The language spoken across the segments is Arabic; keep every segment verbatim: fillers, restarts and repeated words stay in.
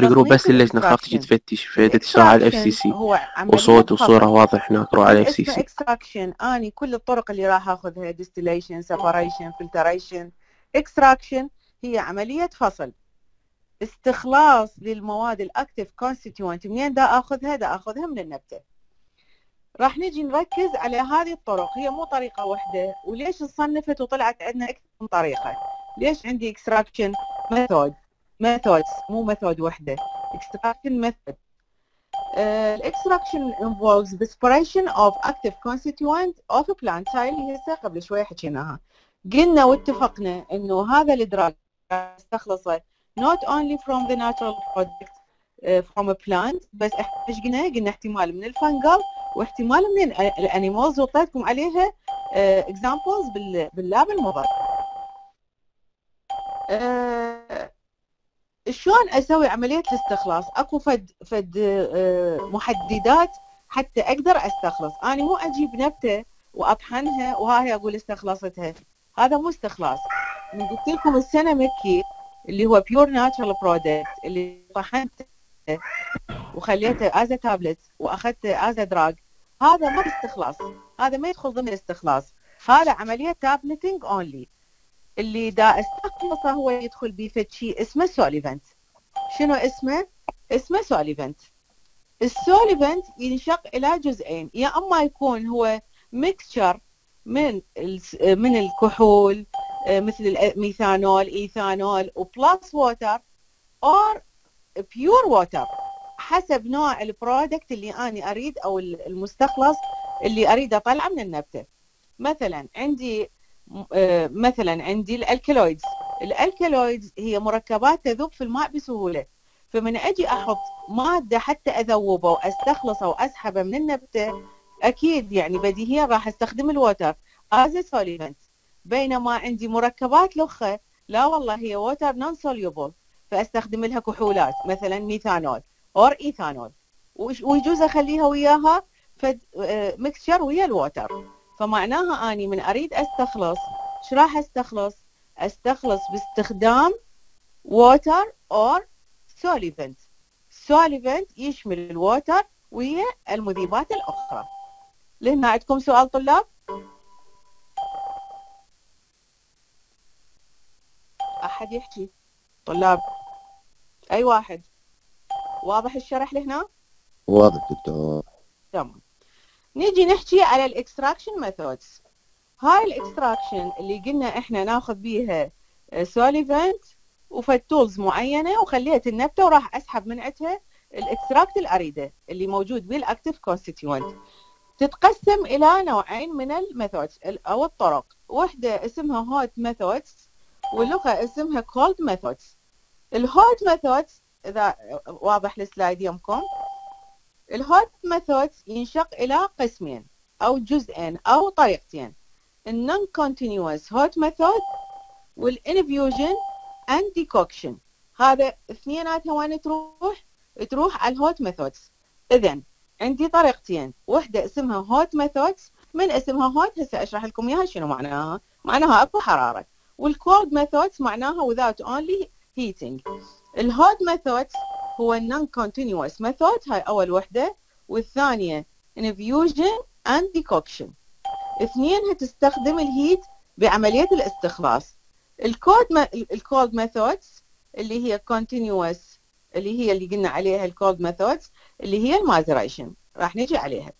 جروب بس تصنيف ليش نخاف تجي الاكستراكشن. تفتش فتشرح على الاف سي الاكستراكشن سي هو عملية وصوت وصورة فصل. واضح هناك روح على الاف سي الاسم سي. اكستراكشن اني كل الطرق اللي راح اخذها distillation separation filtration extraction هي عملية فصل. استخلاص للمواد الاكتف كونستيتيوينت منين دا اخذها؟ دا اخذها من النبتة. راح نجي نركز على هذه الطرق، هي مو طريقة واحدة، وليش صنفت وطلعت عندنا اكثر من طريقة؟ ليش عندي اكستراكشن ميثود methods مو ميثود واحدة extraction method. الاكستراكشن involves the separation of active constituent of a plant. هاي اللي هسه قبل شوي حكيناها. قلنا واتفقنا انه هذا الادراج استخلصه not only from the natural product uh, from a plant، بس احنا ايش قلنا؟ قلنا احتمال من الفنجل واحتمال من الانيمالز، وطيتكم عليها uh, examples بال باللاب المضاد. uh, شلون اسوي عمليه الاستخلاص؟ اكو فد فد محددات حتى اقدر استخلص. انا مو اجيب نبته واطحنها وهاي اقول استخلصتها، هذا مو استخلاص. من قلت لكم السنه مكي اللي هو بيور ناتشرال برودكت اللي طحنته وخليته از تابلت واخذته از دراج، هذا ما استخلاص، هذا ما يدخل ضمن الاستخلاص، هذا عمليه تابلتنج اونلي. اللي دا استخلصه هو يدخل بفد شيء اسمه سوليفنت. شنو اسمه؟ اسمه سوليفنت. السوليفنت ينشق الى جزئين، يا اما يكون هو ميكستشر من من الكحول مثل الميثانول ايثانول وبلس ووتر اور بيور ووتر، حسب نوع البرودكت اللي انا اريد او المستخلص اللي اريد اطلعه من النبته. مثلا عندي مثلا عندي الالكالويدز. الالكالويدز هي مركبات تذوب في الماء بسهوله، فمن اجي احط ماده حتى اذوبه واستخلصه واسحبه من النبته، اكيد يعني بديهيا راح استخدم الووتر از سوليفنت. بينما عندي مركبات لخه لا والله هي ووتر نون سوليوبل، فاستخدم لها كحولات مثلا ميثانول اور ايثانول، ويجوز اخليها وياها فد ميكستشر ويا الووتر. فمعناها اني من اريد استخلص، ايش راح استخلص؟ استخلص باستخدام ووتر اور سوليفنت. سوليفنت يشمل الووتر ويا المذيبات الاخرى. لهنا عندكم سؤال طلاب؟ احد يحكي؟ طلاب اي واحد؟ واضح الشرح لهنا؟ واضح دكتور. تمام. نيجي نحكي على الاكستراكشن ميثودز. هاي الاكستراكشن اللي قلنا احنا ناخذ بيها سوليفنت وفد تولز معينه وخليت النبته وراح اسحب من عندها الاكستراكت اللي اريده اللي موجود بالاكتيف كونستيتيوينت. تتقسم الى نوعين من الميثودز او الطرق، وحده اسمها هوت ميثودز والاخرى اسمها كولد ميثودز. الهوت ميثودز اذا واضح السلايد يمكم، الهوت ميثودز ينشق الى قسمين او جزئين او طريقتين، النون كونتينيوس هوت ميثود والانفيوجن اند ديكوكشن. هذا اثنيناتها وين تروح؟ تروح على الهوت ميثودز. اذا عندي طريقتين، وحده اسمها هوت ميثودز. من اسمها هوت هسه اشرح لكم اياها شنو معناها. معناها اكو حراره. والكولد ميثودز معناها without only heating. الهوت ميثودز هو النون كونتينيوس ميثود، هاي اول وحده، والثانيه انفيوجن اند ديكوكشن. اثنينها تستخدم الهيت بعمليه الاستخلاص. الكود الكولد ميثودز اللي هي continuous اللي هي اللي قلنا عليها الكولد ميثودز اللي هي المازريشن، راح نجي عليها.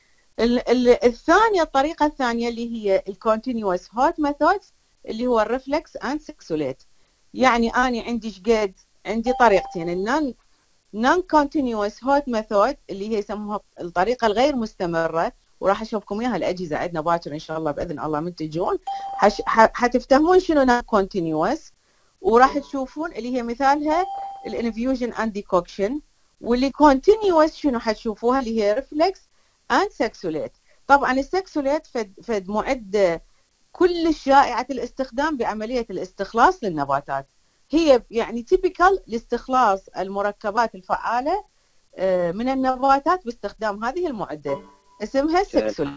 ال ال الثانيه الطريقه الثانيه اللي هي الكونتينيوس هوت ميثودز اللي هو الريفلكس اند سكسوليت. يعني اني عندي شقد عندي طريقتين، النون نون كونتينيوس هوت ميثود اللي هي يسموها الطريقه الغير مستمره، وراح اشوفكم اياها الاجهزه عندنا باكر ان شاء الله باذن الله من تجون حتفتهمون شنو نون كونتينيوس، وراح تشوفون اللي هي مثالها الانفيوجن اند ديكوكشن. واللي كونتينيوس شنو حتشوفوها اللي هي ريفلكس اند سكسوليت. طبعا السكسوليت فد فد معده كل شائعه الاستخدام بعمليه الاستخلاص للنباتات، هي يعني تيبيكال لاستخلاص المركبات الفعاله من النباتات باستخدام هذه المعده اسمها سكسوليت.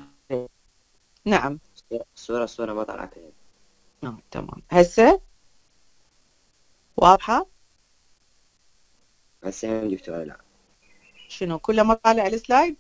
نعم. الصوره الصوره ما طلعت. نعم تمام. هسه واضحه؟ هسه هم دكتورة لا. شنو كله ما طالع السلايد؟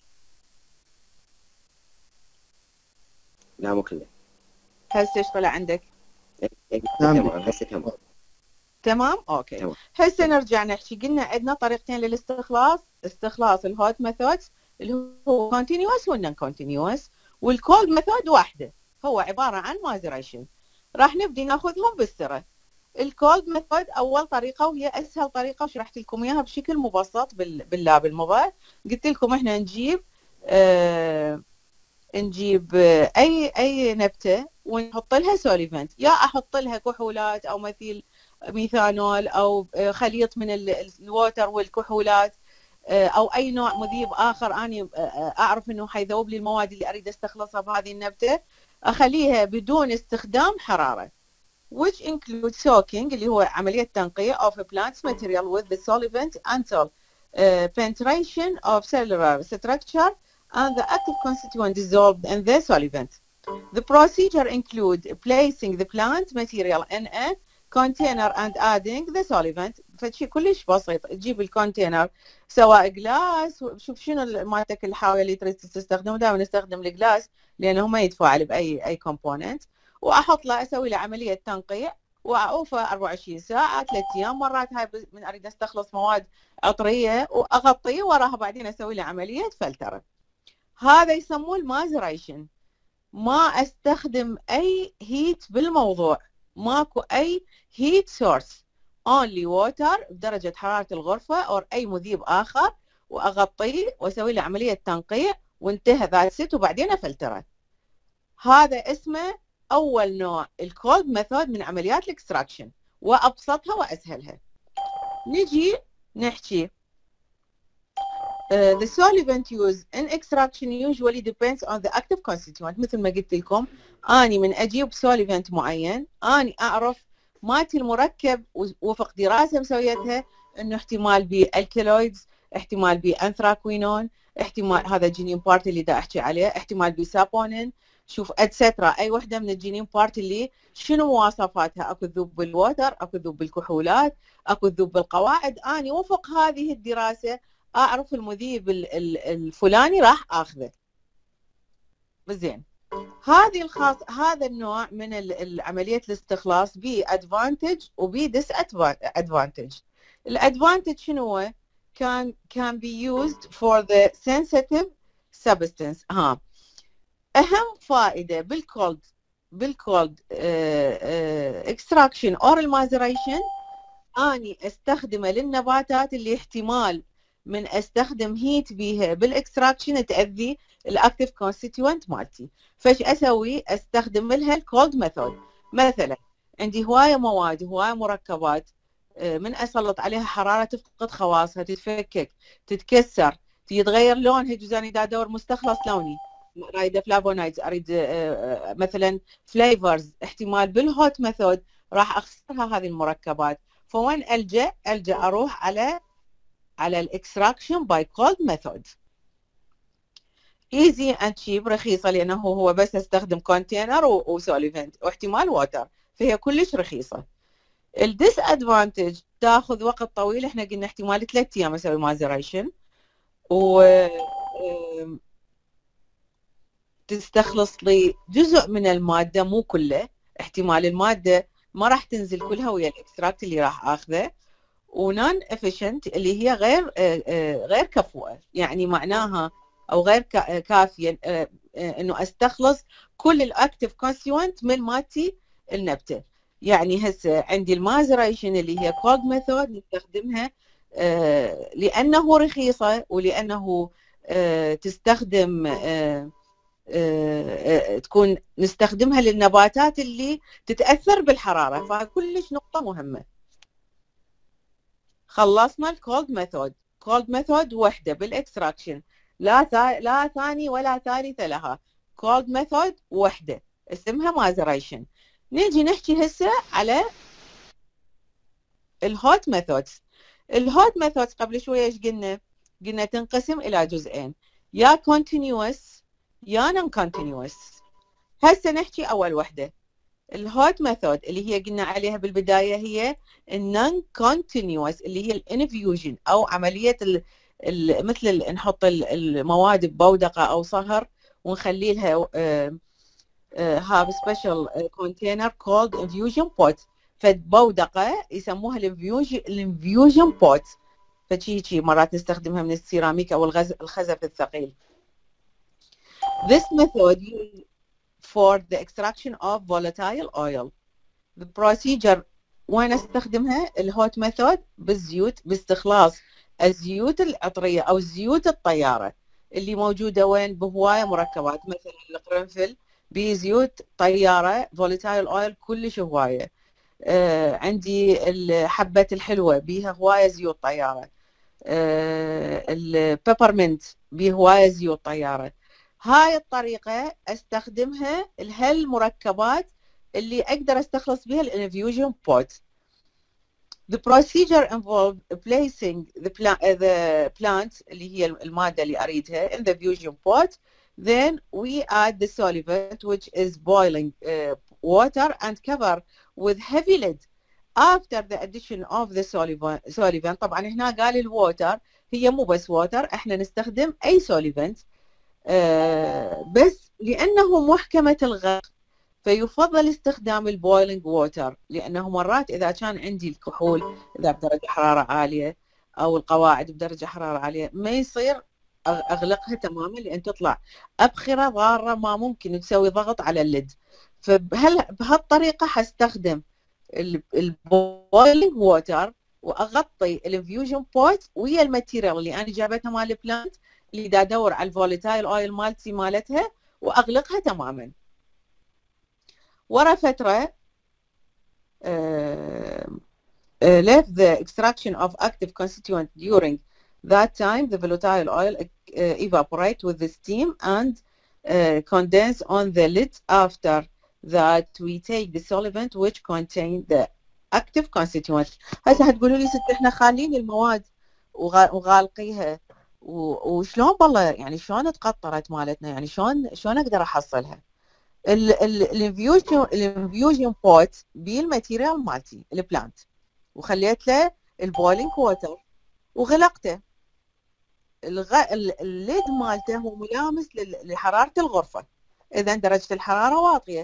لا مو كله. هسه ايش طلع عندك؟ تمام هسه تمام. تمام اوكي. تمام. هسه نرجع نحكي، قلنا عندنا طريقتين للاستخلاص، استخلاص الهوت ميثودز اللي هو كونتينيوس والنون كونتينيوس، والكولد ميثود واحده هو عباره عن مايزريشن. راح نبدي ناخذهم بالسره. الكولد ميثود اول طريقه وهي اسهل طريقه وشرحت لكم اياها بشكل مبسط باللاب الموبايل. قلت لكم احنا نجيب آه نجيب آه اي اي نبته ونحط لها سوليفنت، يا احط لها كحولات او مثيل ميثانول او خليط من الووتر والكحولات او اي نوع مذيب اخر اني اعرف انه حيذوب لي المواد اللي اريد استخلصها بهذه النبته، اخليها بدون استخدام حراره. which includes soaking اللي هو عمليه تنقية of a plant's material with the solvent until uh, penetration of cellular structure and the active constituent dissolved in the solvent. The procedure includes placing the plant material in a container and adding the solvent. فشي كلش بسيط، تجيب الكونتينر سواء جلاس، شوف شنو مالتك الحاويه اللي تريد تستخدمه، دائما نستخدم الجلاس لانه ما يتفاعل باي اي كومبوننت، واحط له اسوي له عمليه تنقيع واعوفه أربعة وعشرين ساعه ثلاث ايام مرات، هاي من اريد استخلص مواد عطريه واغطيه وراها بعدين اسوي له عمليه فلتره. هذا يسموه المايزريشن. ما استخدم اي هيت بالموضوع، ماكو اي هيت سورس، only water بدرجه حراره الغرفه او اي مذيب اخر، واغطيه واسوي له عمليه تنقيع وانتهى ذات ست وبعدين افلتره. هذا اسمه اول نوع الكولد ميثود من عمليات الاكستراكشن، وابسطها واسهلها. نجي نحكي Uh, the solvent used in extraction usually depends on the active constituent. مثل ما قلت لكم اني من اجيب solvent معين اني اعرف مالتي المركب وفق دراسه مسويتها انه احتمال بالكالويدز، احتمال بانثراكوينون، احتمال هذا الجينين بارت اللي دا احكي عليه، احتمال بسابونين، شوف اتسترا اي وحده من الجينين بارت اللي شنو مواصفاتها، اكو تذوب بالووتر، اكو تذوب بالكحولات، اكو تذوب بالقواعد، اني وفق هذه الدراسه اعرف المذيب الفلاني راح اخذه. زين، هذه الخاص هذا النوع من عمليه الاستخلاص بي ادفانتج وبي ديس ادفانتج. الادفانتج شنو هو؟ كان كان بي يوزد فور ذا sensitive substance. ها اهم فائده بالكولد بالكولد اكستراكشن اور المايزريشن اني استخدمه للنباتات اللي احتمال من استخدم هيت بيها بالاكستراكشن تاذي الاكتيف كونستيتوينت مالتي. فايش اسوي؟ استخدم لها الكولد ميثود. مثلا عندي هوايه مواد هوايه مركبات من اسلط عليها حراره تفقد خواصها، تتفكك، تتكسر، يتغير لونها، يجوز اني دا ادور مستخلص لوني، اريد فلافونايدز، اريد مثلا فليفرز، احتمال بالهوت ميثود راح اخسرها هذه المركبات. فوين الجا؟ الجا اروح على على الاكستراكشن باي كولد ميثود. ايزي اند تشيب، رخيصه لانه هو بس استخدم كونتينر وسوليفنت واحتمال ووتر، فهي كلش رخيصه. الديس ادفانتج تاخذ وقت طويل، احنا قلنا احتمال ثلاث ايام اسوي مايزريشن و تستخلص لي جزء من الماده مو كله، احتمال الماده ما راح تنزل كلها ويا الاكستراكت اللي راح اخذه، ونون افيشنت اللي هي غير غير كفؤه، يعني معناها او غير كافيه انه استخلص كل الاكتيف كونستيتوينت من مالتي النبته. يعني هسه عندي المايزريشن اللي هي كولد ميثود نستخدمها لانه رخيصه ولانه تستخدم تكون نستخدمها للنباتات اللي تتاثر بالحراره، فكلش نقطه مهمه. خلصنا الكولد ميثود. كولد ميثود وحده بالاكستراكشن، لا ثا... لا ثاني ولا ثالث لها، كولد ميثود وحده اسمها مايزريشن. نيجي نحكي هسه على الهوت ميثودز. الهوت ميثودز قبل شويه ايش قلنا؟ قلنا تنقسم الى جزئين، يا كونتينيوس يا نون كونتينيوس. هسه نحكي اول وحده الهوت ميثود اللي هي قلنا عليها بالبدايه هي النون كونتينيوس اللي هي الانفيوجن او عمليه ال ال مثل ال نحط المواد ببودقه او صهر ونخلي لها have a special container called infusion pot. فبودقه يسموها الانفيوجن بوت، فشي شي مرات نستخدمها من السيراميك او الخزف الثقيل. This method used for the extraction of volatile oil. The procedure وين استخدمها؟ الهوت ميثود بالزيوت، باستخلاص الزيوت العطريه او زيوت الطياره اللي موجوده وين؟ بهوايه مركبات، مثلا القرنفل بزيوت طياره فولاتايل اويل كلش هوايه. آه عندي حبه الحلوه بيها هوايه زيوت طياره. آه البيبرمنت بيه هوايه زيوت طياره. هاي الطريقه استخدمها لهالمركبات اللي اقدر استخلص بها الانفيوجن بوت. The procedure involved placing the, pla uh, the plant اللي هي المادة اللي أريدها in the infusion pot. Then we add the solvent which is boiling uh, water and cover with heavy lid. After the addition of the solvent, solvent طبعا هنا قال الووتر، هي مو بس ووتر، احنا نستخدم أي solvent uh, بس لأنه محكمة الغرق فيفضل استخدام البويلنج ووتر، لأنه مرات إذا كان عندي الكحول إذا بدرجة حرارة عالية أو القواعد بدرجة حرارة عالية ما يصير أغلقها تماما لأن تطلع أبخرة ضارة ما ممكن تسوي ضغط على الليد. فبهل بهالطريقة حستخدم البويلنج ووتر وأغطي الانفيوجن بوت ويا الماتيريال اللي أنا جابتها مال البلانت اللي دا أدور على الفولاتايل أويل مالتي مالتها وأغلقها تماما. ورا فترة uh, uh, left the extraction of active constituent during that time the volatile oil uh, evaporate with the steam and uh, condense on the lid. After that we take the solvent which contain the active constituent. هسه هتقولوا لي ست احنا خالين المواد وغالقيها وشلون والله يعني شلون تقطرت مالتنا، يعني شلون شلون اقدر احصلها؟ الانفيوجن الانفيوجن بوت بالماتيريال مالتي البلانت وخليت له البويلنج ووتر وغلقته. الغ... الليد مالته هو ملامس لحراره الغرفه، اذا درجه الحراره واطيه.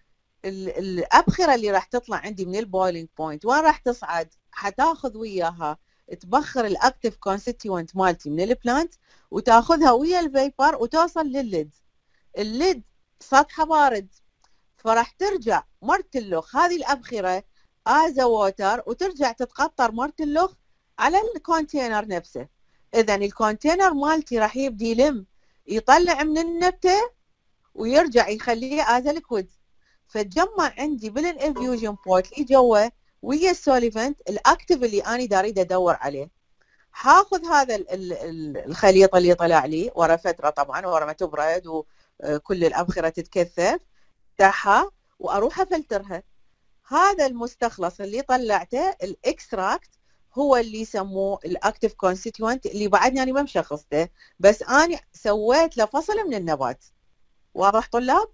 الابخره اللي راح تطلع عندي من البويلنج بوينت وين راح تصعد؟ حتاخذ وياها تبخر الاكتيف كونستيتوينت مالتي من البلانت وتاخذها ويا الفيبر وتوصل للليد. الليد سطحه بارد فراح ترجع مرتلخ هذه الابخره از ووتر وترجع تتقطر مرتلخ على الكونتينر نفسه. اذا الكونتينر مالتي راح يبدي يلم يطلع من النبته ويرجع يخليه از ليكويد، فتجمع عندي بالانفيوجن بوت اللي جوا ويا السوليفنت الاكتيف اللي انا دا اريد ادور عليه. حاخذ هذا الخليط اللي طلع لي ورا فتره طبعا ورا ما تبرد وكل الابخره تتكثف تحها واروح افلترها. هذا المستخلص اللي طلعته الاكستراكت هو اللي يسموه الاكتيف كونستيتوينت اللي بعدني انا ما مشخصته بس انا سويت له فصل من النبات. واضح طلاب؟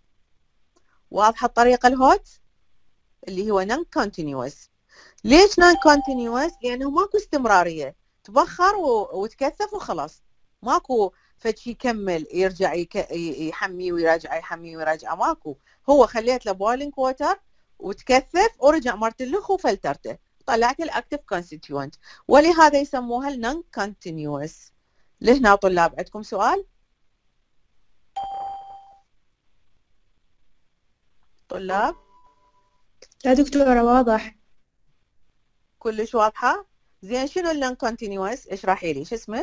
واضحه الطريقه الهوت اللي هو نون كونتينيوس. ليش نون كونتينيوس؟ لانه ماكو استمراريه، تبخر وتكثف وخلاص، ماكو فشي يكمل يرجع يك... يحمي ويراجع يحمي ويراجع، ماكو. هو خليت له بويلنج ووتر وتكثف ورجع مرتلخ وفلترته طلعت الاكتيف كونستيتوينت، ولهذا يسموها النون كونتينيوس. لهنا طلاب عندكم سؤال؟ طلاب؟ لا دكتورة واضح. كلش واضحة؟ زين شنو النون كونتينيوس؟ اشرحي لي، شو اسمك؟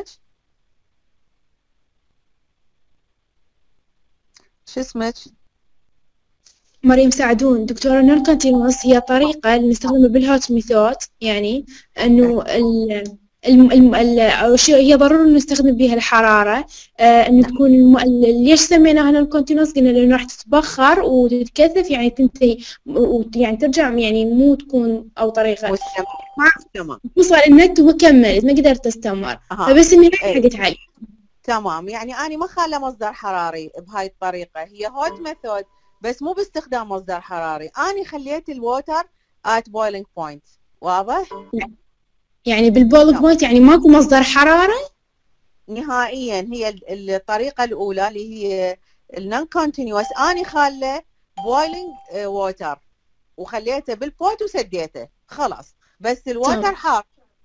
شو اسمك؟ مريم سعدون. دكتورة نون كونتينوس هي طريقة اللي نستخدمها بالهوت ميثود، يعني انه ال الم... الم... ال... هي ضروري نستخدم بها الحرارة، آه انه تكون الم... ليش سميناها نون كونتينوس؟ قلنا لانه راح تتبخر وتتكثف يعني تنتهي يعني ترجع يعني مو تكون او طريقة تمام توصل النت وكملت ما قدرت تستمر أه. فبس اني حقت علي. تمام، يعني أنا ما خالة مصدر حراري بهاي الطريقة، هي هوت ميثود بس مو باستخدام مصدر حراري. أنا خليت الووتر at boiling point. واضح؟ يعني بالبولك تمام. بوينت يعني ماكو مصدر حرارة؟ نهائيا هي ال- الطريقة الأولى اللي هي النون كونتينيوس، أنا خاله بويلينج ووتر وخليته بالبوت وسديته خلاص، بس الووتر تمام. حار.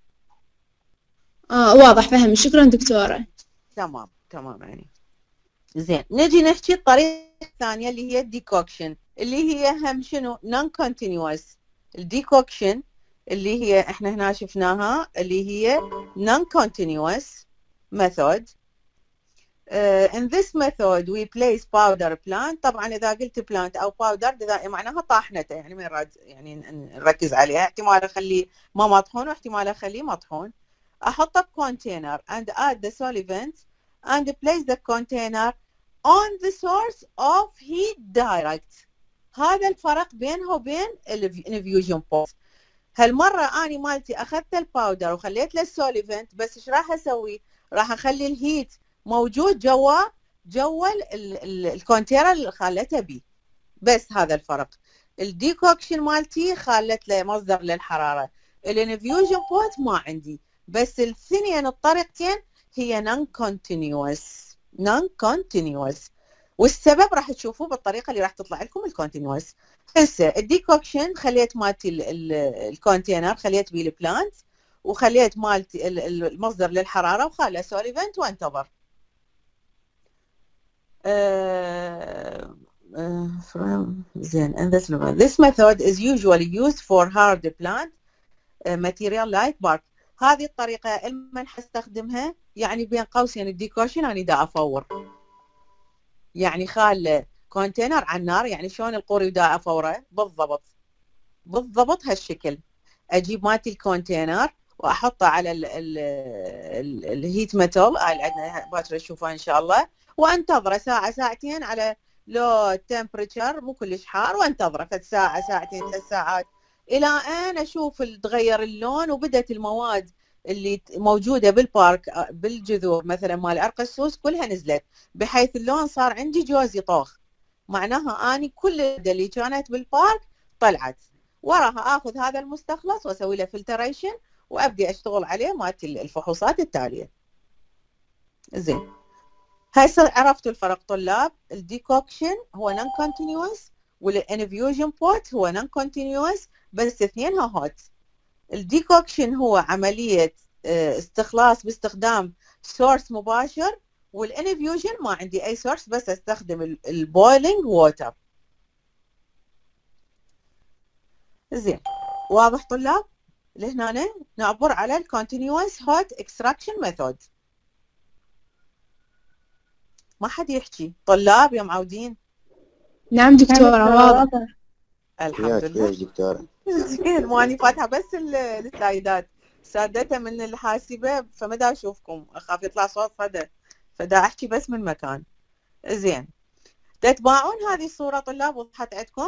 آه واضح فهم. شكرا دكتورة. تمام تمام يعني. زين، نجي نحكي الطريقة الثانية اللي هي الديكوكشن، اللي هي هم شنو نون كونتينيوس. الديكوكشن اللي هي احنا هنا شفناها اللي هي non continuous method. uh, in this method we place powder plant. طبعا اذا قلت plant او powder إذا معناها طاحنته، يعني من رد يعني نركز عليها، احتمال اخليه ما مطحون واحتمال اخليه مطحون. احطه بكونتينر and add the solvent and place the container on the source of heat direct. هذا الفرق بينها وبين الانفيوجن بوت. هالمرة أنا مالتي أخذت الباودر وخليت له السوليفنت، بس إيش راح أسوي؟ راح أخلي الهيت موجود جوا جوا الكونتينر اللي خليته بيه. بس هذا الفرق. الديكوكشن مالتي خلت له مصدر للحرارة، الانفيوجن بوت ما عندي. بس الاثنين الطريقتين هي نون كونتينيوس نون كونتينيوس والسبب راح تشوفوه بالطريقه اللي راح تطلع لكم الكونتينيوس. هسه الديكوكشن خليت مالتي الكونتينر خليت بيه البلانت وخليت مالتي المصدر للحراره وخاله سوليفنت وانتظر. uh, uh, زين in this this method is usually used for hard plant uh, material like bark. هذه الطريقه لما حستخدمها يعني بين قوسين الديكوكشن انا دا افور، يعني خال كونتينر على النار، يعني شلون القوري ودا افوره بالضبط بالضبط هالشكل. اجيب مالتي الكونتينر واحطه على ال ال ال الهيت ميتال اللي عندنا باكر تشوفوها ان شاء الله، وانتظره ساعه ساعتين على لو تمبريتشر مو كلش حار، وانتظره فد ساعه ساعتين ثلاث ساعات الى ان اشوف تغير اللون وبدت المواد اللي موجوده بالبارك بالجذور مثلا مال عرق السوس كلها نزلت، بحيث اللون صار عندي جوزي طوخ. معناها اني كل اللي كانت بالبارك طلعت. وراها اخذ هذا المستخلص واسوي له فلتريشن وابدي اشتغل عليه مالت الفحوصات التاليه. زين، هسه عرفتوا الفرق طلاب. الديكوكشن هو نون كونتينيوس والانفيوجن بوت هو نون كونتينيوس، بس اثنينها هوت. الديكوكشن هو عمليه استخلاص باستخدام سورس مباشر، والانفيوجن ما عندي اي سورس بس استخدم البويلينج ووتر. زين، واضح طلاب؟ لهنا نعبر على الكونتينيوس هوت اكستراكشن ميثود. ما حد يحكي طلاب يا معودين؟ نعم دكتورة واضح. الحمد لله. يا دكتورة زين، ماني فاتحه بس السلايدات سادتها من الحاسبه فما دا اشوفكم، اخاف يطلع صوت صدى فدا احكي بس من مكان. زين، تتباعون هذه الصوره طلاب؟ وضحت عندكم؟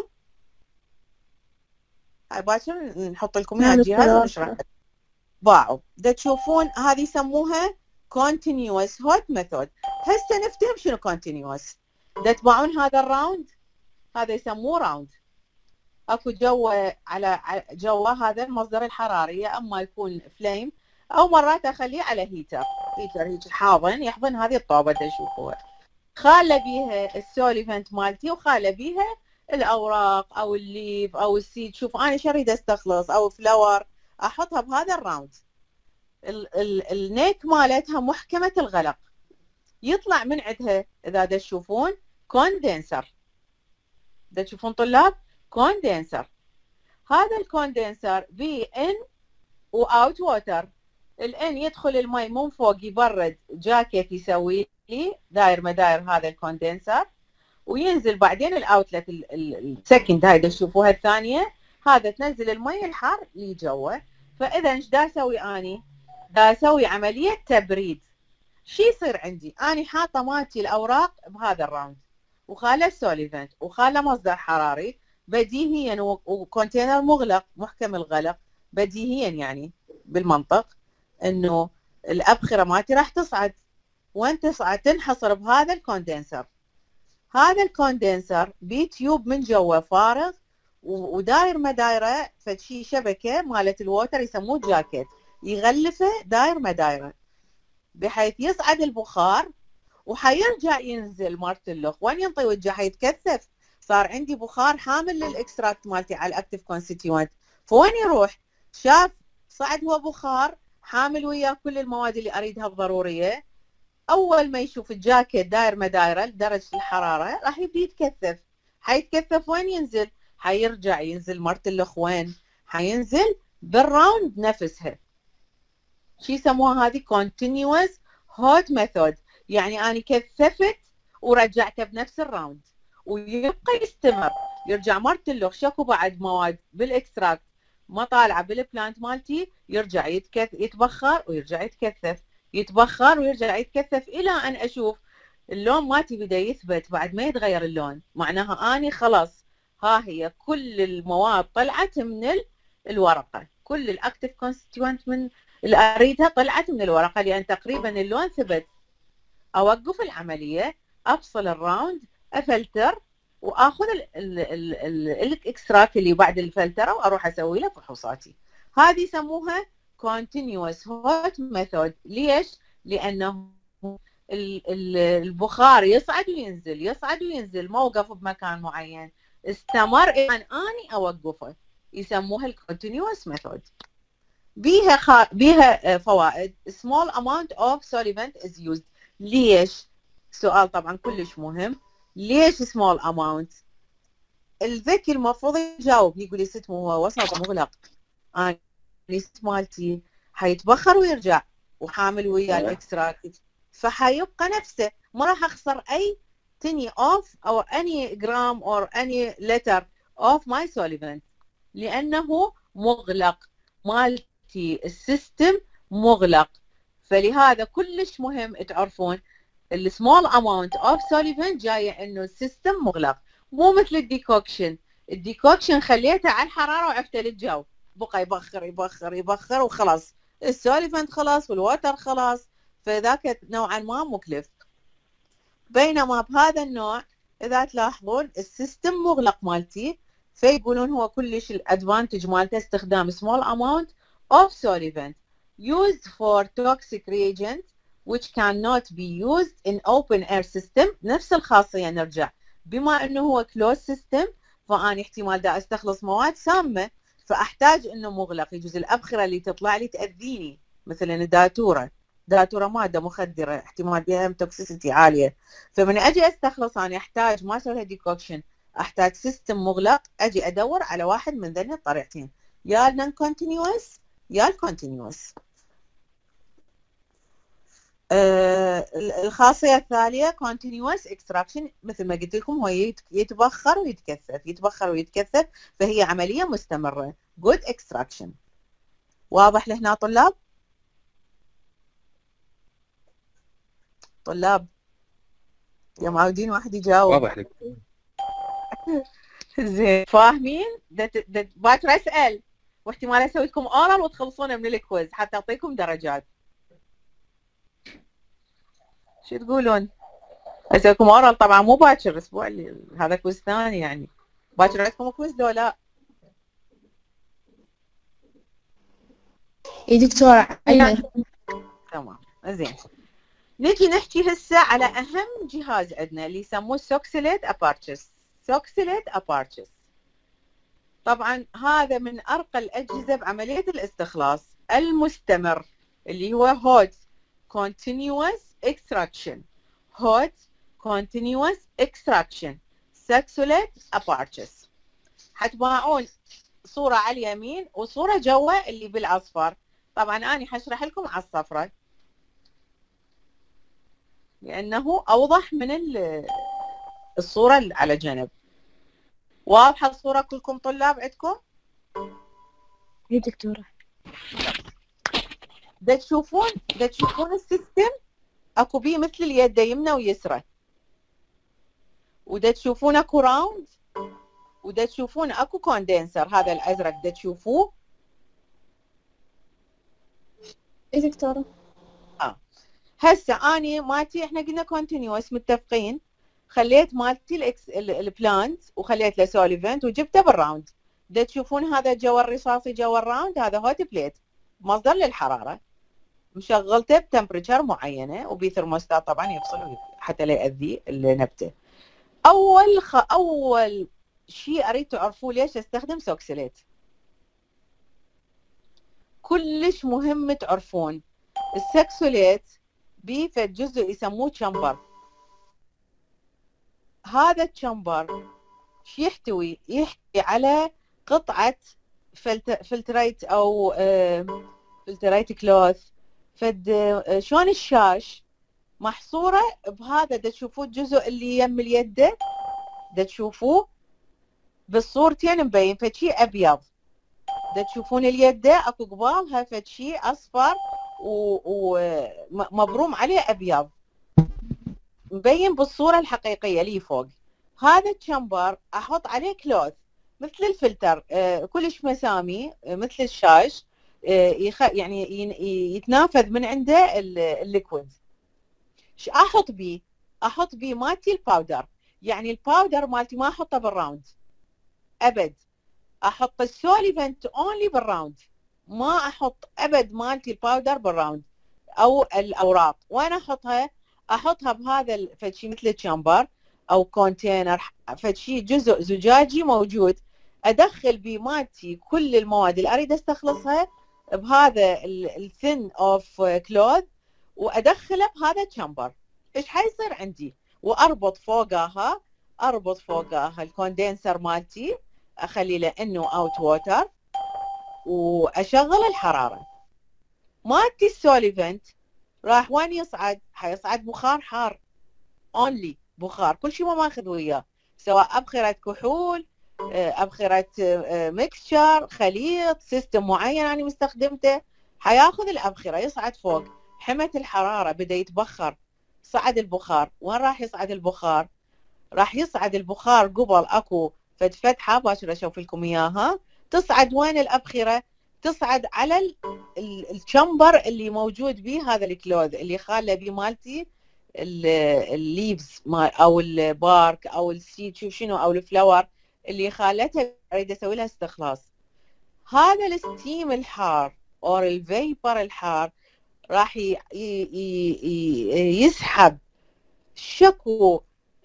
هاي باكر نحط لكم اياها الجهاز ونشرح. باعوا دا تشوفون هذه يسموها continuous hot method. هسه نفتهم شنو continuous. دا تباعون هذا الراوند، هذا يسموه راوند. اكو جوا على جوا هذا المصدر الحراري، يا اما يكون فليم او مرات اخليه على هيتر هيتر هيك حاضن يحضن هذه الطوبه اللي تشوفوها. خاله بيها السوليفنت مالتي وخاله بيها الاوراق او الليف او السيد. شوف انا شو اريد استخلص او فلاور احطها بهذا الراوند. ال ال النيك مالتها محكمه الغلق، يطلع من عندها اذا دا تشوفون كوندنسر. دا تشوفون طلاب كوندنسر. هذا الكوندنسر بي ان واوت ووتر. الان يدخل المي من فوق يبرد جاكيت يسوي لي داير مداير هذا الكوندنسر، وينزل بعدين الاوتلت السكند هاي تشوفوها الثانيه، هذا تنزل المي الحار لي جوا. فاذا ايش دا اسوي اني؟ دا اسوي عمليه تبريد. شو يصير عندي؟ اني حاطه مالتي الاوراق بهذا الراوند وخاله سوليفنت وخاله مصدر حراري، بديهيا وكونتينر مغلق محكم الغلق، بديهيا يعني بالمنطق انه الابخره مالتي راح تصعد، وين تصعد؟ تنحصر بهذا الكوندنسر. هذا الكوندنسر بيه تيوب من جوا فارغ وداير ما دايره فشي شبكه مالت الووتر يسموه جاكيت، يغلفه داير ما دايره بحيث يصعد البخار وحيرجع ينزل مالت اللخ. وين ينطي وجهه؟ حيتكثف، صار عندي بخار حامل للاكستراكت مالتي على الاكتف كونستيتيوينت، فوين يروح؟ شاف صعد هو بخار حامل وياه كل المواد اللي اريدها الضروريه، اول ما يشوف الجاكيت داير ما دايره لدرجه الحراره راح يبدي يتكثف. حيتكثف وين ينزل؟ حيرجع ينزل مرت اللخ وين؟ حينزل بالراوند نفسها. شي يسموها هذه continuous hot method، يعني انا كثفت ورجعته بنفس الراوند ويبقى يستمر. يرجع مرت اللخ شكو بعد مواد بالاكستراكت ما طالعه بالبلانت مالتي، يرجع يتكث يتبخر ويرجع يتكثف، يتبخر ويرجع يتكثف الى ان اشوف اللون مالتي بدا يثبت بعد ما يتغير اللون. معناها اني خلاص ها هي كل المواد طلعت من الورقه، كل الاكتف كونستيتوينت من اللي اريدها طلعت من الورقه، لان تقريبا اللون ثبت. اوقف العمليه، افصل الراوند، افلتر واخذ الاكستراكت اللي بعد الفلتره واروح اسوي له فحوصاتي. هذه يسموها continuous hot method. ليش؟ لانه البخار يصعد وينزل يصعد وينزل، ما وقف بمكان معين، استمر الى ان اني اوقفه. يسموها الكونتينيوس ميثود. بيها خ... بيها فوائد. small amount of solvent is used. ليش؟ سؤال طبعا كلش مهم. ليش small amount؟ الذكي المفروض يجاوب، يقول لي ست هو وسط مغلق، انا الست مالتي حيتبخر ويرجع وحامل وياه الاكستراكت، فحيبقى نفسه، ما راح اخسر اي تني اوف او اني جرام او اني لتر اوف ماي solvent، لانه مغلق مالتي السيستم مغلق. فلهذا كلش مهم تعرفون السمول اماونت اوف solvent جايه انه السيستم مغلق، مو مثل الديكوكشن. الديكوكشن خليته على الحراره وعفته للجو، بقى يبخر يبخر يبخر وخلاص السولفنت خلاص والوتر خلاص، فذاك نوعا ما مكلف. بينما بهذا النوع اذا تلاحظون السيستم مغلق مالتي، فيقولون هو كلش الادفانتج مالته استخدام small amount of solvent used for toxic reagent which cannot be used in open air system. نفس الخاصية نرجع، بما انه هو closed system فاني احتمال دا استخلص مواد سامة، فاحتاج انه مغلق. يجوز الابخرة اللي تطلع لي تأذيني، مثلا الداتورة، داتورة مادة مخدرة احتمال بها توكسيسيتي عالية، فمن اجي استخلص انا احتاج ما اسوي لها ديكوكشن، احتاج سيستم مغلق. اجي ادور على واحد من ذني الطريقتين، يا النون كونتينيوس يا الكونتينيوس. آه الخاصية الثانية continuous extraction، مثل ما قلت لكم هو يتبخر ويتكثف يتبخر ويتكثف، فهي عملية مستمرة. good extraction. واضح لهنا طلاب؟ طلاب يا معودين واحد يجاوب. واضح لك. زين فاهمين؟ باكر اسال واحتمال اسوي لكم اورال وتخلصون من الكويز حتى اعطيكم درجات. شو تقولون؟ اسوي لكم اورال طبعا مو باكر، الاسبوع اللي هذا كويز ثاني يعني. باكر عندكم كويز لو لا؟ اي دكتورة عندنا. تمام زين. نجي نحكي هسه على اهم جهاز عندنا اللي يسموه سوكسيليت ابارتشس. سوكسيليت ابارتشس طبعا هذا من ارقى الاجهزه بعمليه الاستخلاص المستمر، اللي هو هوت كونتينيوس اكستراكشن. هوت كونتينيوس اكستراكشن سوكسيليت ابارتشس. حتباعون صوره على اليمين وصوره جوا اللي بالاصفر. طبعا انا حشرح لكم على الصفراء لأنه أوضح من الصورة اللي على جنب. واضحة الصورة كلكم طلاب عندكم؟ اي دكتورة. دا تشوفون دا تشوفون السيستم اكو بيه مثل اليد يمنى ويسرى، ودا تشوفون اكو راوند، ودا تشوفون اكو كوندنسر هذا الازرق دا تشوفوه. اي دكتورة. اه هسه اني مالتي احنا قلنا كونتينيوس متفقين، خليت مالتي الإكس البلانت وخليت له سوليفنت وجبته بالراوند. دا تشوفون هذا جو الرصاصي جو الراوند، هذا هوت بليت مصدر للحراره، مشغلته بتمبريتشر معينه وبثرموستات طبعا يفصل حتى لا ياذي النبته. اول خ... اول شيء اريد تعرفوه ليش استخدم سوكسيليت. كلش مهم تعرفون السكسوليت بيه فد جزء يسموه تشامبر. هذا التشامبر شو يحتوي؟ يحتوي على قطعة فلتريت او فلتريت كلوث، فد شلون الشاش محصورة بهذا. دا تشوفوه الجزء اللي يم اليد، دا تشوفوه بالصورتين مبين فشي ابيض. دا تشوفون اليد اكو قبالها فشي اصفر ومبروم عليه ابيض مبين بالصورة الحقيقية لي فوق. هذا التشامبر احط عليه كلوث مثل الفلتر آه كلش مسامي آه مثل الشاش آه يخ... يعني يتنافذ من عنده الليكويد. ايش احط بيه؟ احط بيه مالتي الباودر، يعني الباودر مالتي ما احطه بالراوند ابد، احط السوليفنت اونلي بالراوند، ما احط ابد مالتي الباودر بالراوند او الاوراق. وين احطها؟ احطها بهذا فشي مثل التشامبر او كونتينر، فشي جزء زجاجي موجود ادخل بيه مالتي كل المواد اللي اريد استخلصها بهذا الثين اوف كلوث وادخله بهذا التشامبر. ايش حيصير عندي؟ واربط فوقها اربط فوقها الكوندنسر مالتي، اخلي له انه اوت ووتر واشغل الحراره مالتي. السوليفنت راح وين يصعد؟ حيصعد بخار حار اونلي، بخار كل شيء ما ماخذ وياه، سواء ابخره كحول ابخره ميكستشر خليط سيستم معين انا مستخدمته، حياخذ الابخره يصعد فوق. حمت الحراره بدا يتبخر، صعد البخار. وين راح يصعد البخار؟ راح يصعد البخار قبل اكو فد فتحه باكر اشوف لكم اياها، تصعد وين الابخره؟ تصعد على الشمبر اللي موجود به هذا الكلوث اللي خاله بيه مالتي الليفز مال او البارك او السيد شوف شنو او الفلاور اللي خالتها اريد اسوي لها استخلاص. هذا الستيم الحار او الفيبر الحار راح ي... ي... ي... يسحب شكو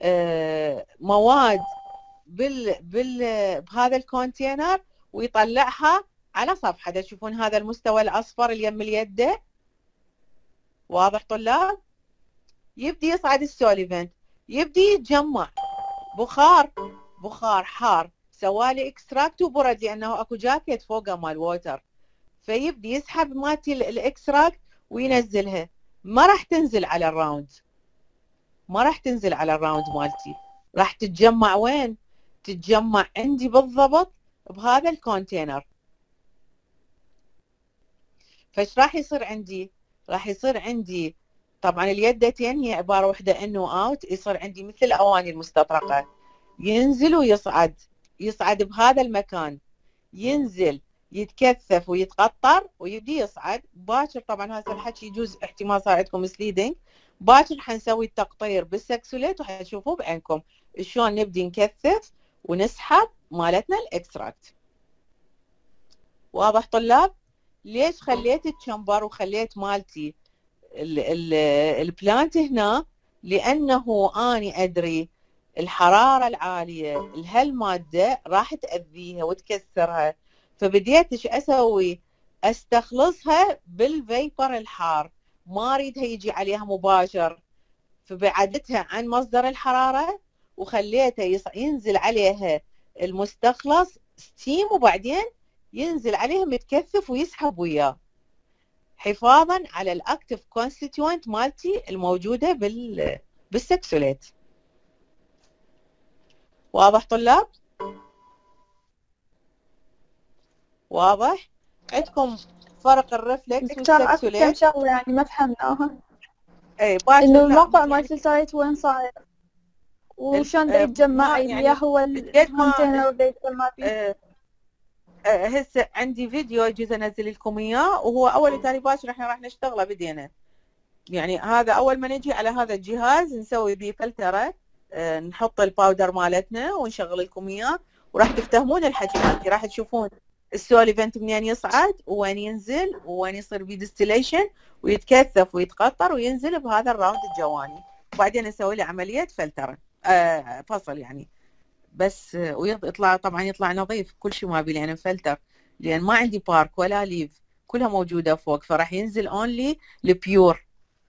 مواد بال بال بهذا الكونتينر ويطلعها على صفحه. تشوفون هذا المستوى الاصفر اللي يم اليد، واضح طلاب؟ يبدي يصعد السوليفنت، يبدي يتجمع بخار بخار حار، سوالي اكستراكت وبرد لانه اكو جاكيت فوقه مال ووتر، فيبدي يسحب مالتي الاكستراكت وينزلها. ما راح تنزل على الراوند، ما راح تنزل على الراوند مالتي، راح تتجمع وين؟ تتجمع عندي بالضبط بهذا الكونتينر. فايش راح يصير عندي؟ راح يصير عندي طبعا اليدتين هي عباره وحده ان واوت، يصير عندي مثل الاواني المستطرقه، ينزل ويصعد، يصعد بهذا المكان، ينزل يتكثف ويتقطر ويبدي يصعد. باكر طبعا هذا الحكي يجوز احتمال صار عندكم مسليدنج، باكر حنسوي التقطير بالسكسوليت وحتشوفوه بعينكم شلون نبدي نكثف ونسحب مالتنا الاكستراكت. واضح طلاب؟ ليش خليت التشمبر وخليت مالتي البلانت هنا؟ لانه اني ادري الحراره العاليه لهالماده راح تاذيها وتكسرها، فبديت ايش اسوي؟ استخلصها بالفيبر الحار، ما اريدها يجي عليها مباشر، فبعدتها عن مصدر الحراره وخليتها ينزل عليها المستخلص ستيم وبعدين ينزل عليها متكثف ويسحب وياه، حفاظا على الاكتف كونستيتوينت مالتي الموجوده بال بالسكسوليت. واضح طلاب؟ واضح؟ عندكم فرق الرفلكس والسكسوليت؟ كم شغله يعني ما فهمناها. اي انه الموقع مال السايت وين صاير؟ وشلون يتجمع اللي هو الكونتينر اللي يتجمع فيه؟ هسه عندي فيديو يجوز انزل لكم اياه، وهو اول تالي باكر احنا راح نشتغله بدينا. يعني هذا اول ما نجي على هذا الجهاز نسوي بيه فلتره آه نحط الباودر مالتنا ونشغل لكم اياه، وراح تفتهمون الحكي مالتي، راح تشوفون السوليفنت منين يصعد وين ينزل وين يصير بيه ديستيليشن ويتكثف ويتقطر وينزل بهذا الراوند الجواني، وبعدين نسوي له عمليه فلتره آه فصل يعني بس، آه ويطلع طبعا يطلع نظيف كل شيء ما بي، لان مفلتر، لان ما عندي بارك ولا ليف كلها موجوده فوق، فراح ينزل اونلي البيور.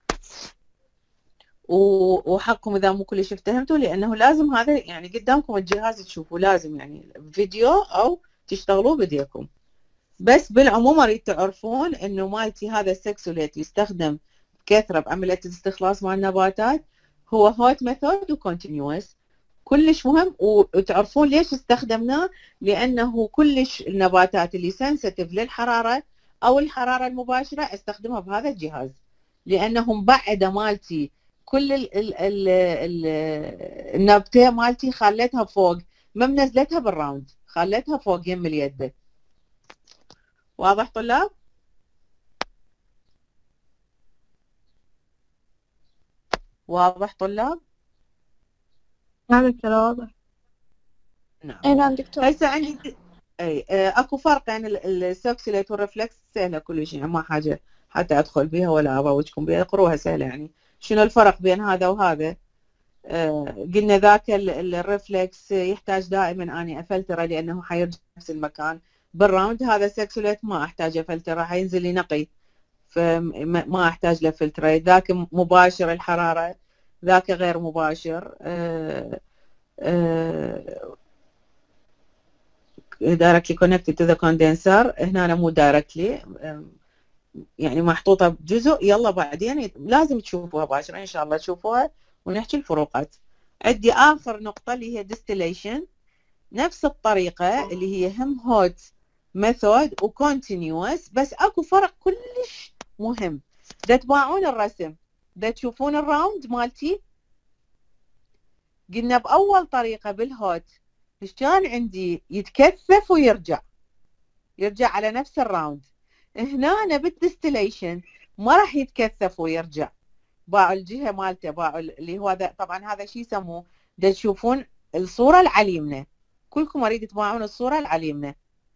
وحقكم اذا مو كلش افتهمتوا، لانه لازم هذا يعني قدامكم الجهاز تشوفوا، لازم يعني فيديو او تشتغلوه بايديكم. بس بالعموم اريد تعرفون انه مالتي هذا السكسوليت يستخدم بكثره بعمليه الاستخلاص مع النباتات، هو هوت ميثود وكونتينيوس، كلش مهم. وتعرفون ليش استخدمناه، لانه كلش النباتات اللي سنسيتيف للحراره او الحراره المباشره استخدمها بهذا الجهاز، لانه مبعده مالتي كل ال ال ال ال النبته مالتي خليتها فوق، ما منزلتها بالراوند، خليتها فوق يم اليد. واضح طلاب؟ واضح طلاب؟ نعم دكتور واضح. نعم. اي نعم دكتور. هسه عندي اي اكو فرق بين السوكسيليت والرفلكس، سهله كل شيء، ما حاجه حتى ادخل بها ولا اروجكم بها، اقروها سهله يعني. شنو الفرق بين هذا وهذا؟ آه قلنا ذاك الرفلكس يحتاج دائما اني افلتره لانه حيرجع نفس المكان، بالراوند هذا السكسوليت ما احتاج افلتره، حينزل لي نقي فما احتاج له فلتره. ذاك مباشر الحراره، ذاك غير مباشر. آه آه directly connected to the condenser، هنا مو directly يعني محطوطه بجزء، يلا بعدين لازم تشوفوها باكر ان شاء الله تشوفوها ونحكي الفروقات. عندي اخر نقطه اللي هي distillation، نفس الطريقه اللي هي هم هوت ميثود وكونتينيوس، بس اكو فرق كلش مهم. دا تباعون الرسم، دا تشوفون الراوند مالتي، قلنا باول طريقه بالهوت كان عندي يتكثف ويرجع يرجع على نفس الراوند، هنا أنا بالديستيليشن ما راح يتكثف ويرجع، باعوا الجهه مالته، باعوا اللي هو هذا، طبعا هذا شيء يسموه، دا تشوفون الصوره العليمنه، كلكم اريد تباعون الصوره العليمنه.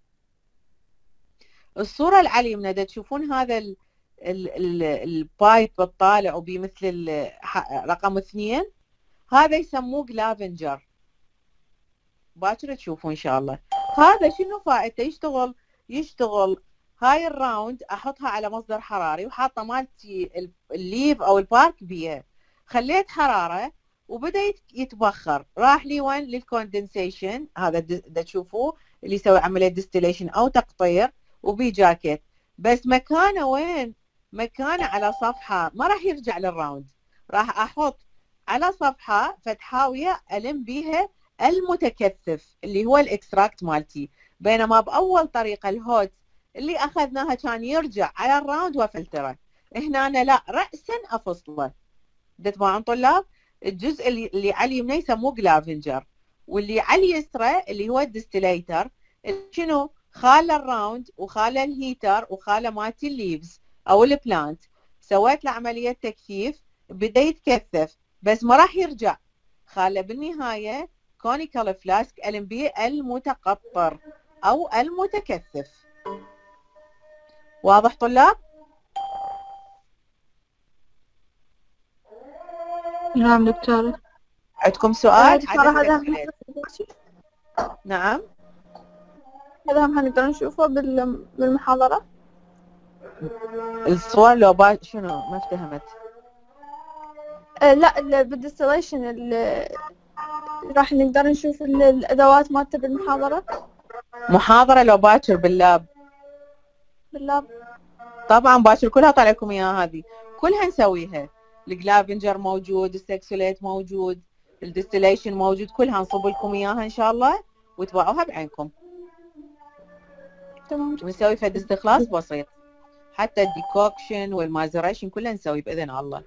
الصوره العليمنه دا تشوفون هذا ال ال ال البايب الطالع وبي مثل رقم اثنين، هذا يسموه جلافنجر، باكر تشوفوا ان شاء الله. هذا شنو فائدته؟ يشتغل يشتغل هاي الراوند احطها على مصدر حراري، وحاطه مالتي الليف او البارك بيها، خليت حراره وبدا يتبخر، راح لي وين؟ للكوندنسيشن. هذا دا تشوفوه اللي يسوي عمليه ديستيليشن او تقطير، وبي جاكيت، بس مكانه وين؟ مكانه على صفحه، ما راح يرجع للراوند، راح احط على صفحه فتحاويه الم بيها المتكثف اللي هو الاكستراكت مالتي. بينما باول طريقه الهوت اللي اخذناها كان يرجع على الراوند وفلتره، هنا أنا لا، راسا افصله. تبعون طلاب؟ الجزء اللي, اللي على اليمين يسموه جلافنجر، واللي على اليسرى اللي هو الديستيليتر، شنو؟ خاله الراوند وخاله الهيتر وخاله مالتي الليفز او البلانت، سويت له عمليه تكثيف، بدا يتكثف بس ما راح يرجع، خاله بالنهايه كونيكال فلاسك ال ام بي المتقطر او المتكثف. واضح طلاب؟ نعم دكتورة. عندكم سؤال؟ هذا نعم هذا هم حنقدر نشوفه بالمحاضرة؟ الصور لو با شنو؟ ما افتهمت. أه لا بالديستيليشن راح نقدر نشوف الادوات مالته بالمحاضرة. محاضرة لو باكر باللاب؟ باللاب طبعا باكر كلها طالع لكم اياها، هذه كلها نسويها. الجلافنجر موجود، السكسوليت موجود، الديستيليشن موجود، كلها نصب لكم اياها ان شاء الله وتباعوها بعينكم. تمام. ونسوي فد استخلاص بسيط، حتى الديكوكشن والمازريشن كلها نسوي باذن الله.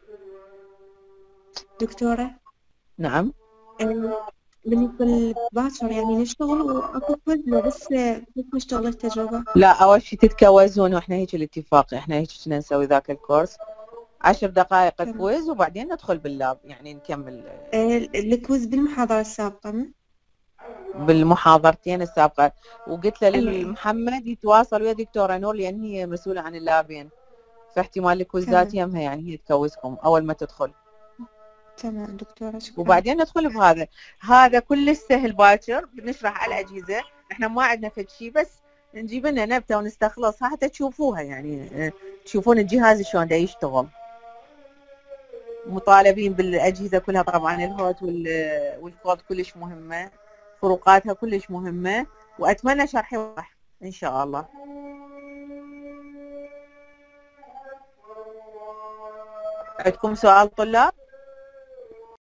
دكتورة. نعم. بالنسبة للباشر يعني نشتغل واكو كوزن بس كيف نشتغل التجربة؟ لا اول شيء تتكوزون، واحنا هيك الاتفاق، احنا هيك كنا نسوي ذاك الكورس، عشر دقائق تمام. كويز وبعدين ندخل باللاب يعني نكمل آه، الكويز بالمحاضرة السابقة مم؟ بالمحاضرتين السابقة. وقلت له أيوة. للمحمد يتواصل ويا دكتورة نور لأن هي مسؤولة عن اللابين، فاحتمال الكويزات تمام. يمها يعني هي تكوزكم أول ما تدخل، تمام دكتورة شكرا. وبعدين ندخل بهذا. هذا كلش سهل باكر، بنشرح على الأجهزة. احنا ما عندنا فد شيء، بس نجيب لنا نبتة ونستخلصها حتى تشوفوها يعني تشوفون الجهاز شلون دا يشتغل. مطالبين بالأجهزة كلها طبعا، الهوت والفولد كلش مهمة، فروقاتها كلش مهمة، وأتمنى شرحي واضح إن شاء الله. عندكم سؤال طلاب؟